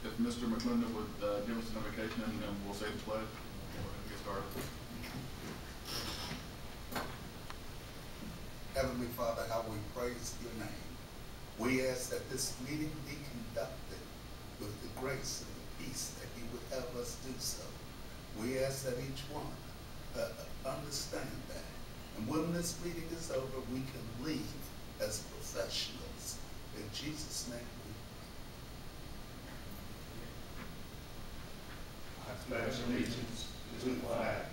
if Mr. McClendon would give us an invocation, and we'll say the pledge. We'll get started. Heavenly Father, how we praise your name. We ask that this meeting be conducted with the grace and the peace that you would have us do so. We ask that each one understand that. And when this meeting is over, we can leave as professionals. In Jesus' name we I pledge allegiance to the flag